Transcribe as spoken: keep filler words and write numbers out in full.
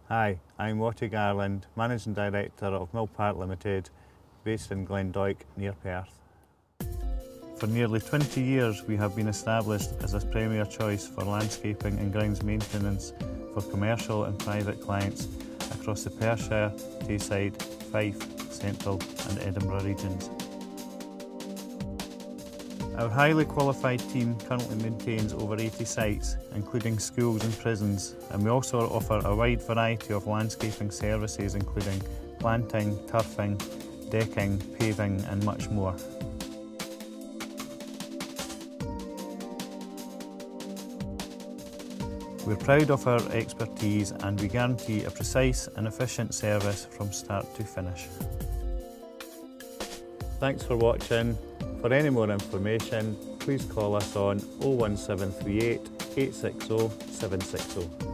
Hi, I'm Watty Garland, Managing Director of Mill Park Limited, based in Glendoick near Perth. For nearly twenty years we have been established as a premier choice for landscaping and grounds maintenance for commercial and private clients across the Perthshire, Tayside, Fife, Central and Edinburgh regions. Our highly qualified team currently maintains over eighty sites, including schools and prisons, and we also offer a wide variety of landscaping services including planting, turfing, decking, paving and much more. We're proud of our expertise and we guarantee a precise and efficient service from start to finish. Thanks for watching. For any more information, please call us on oh one seven three eight, eight six oh, seven six oh.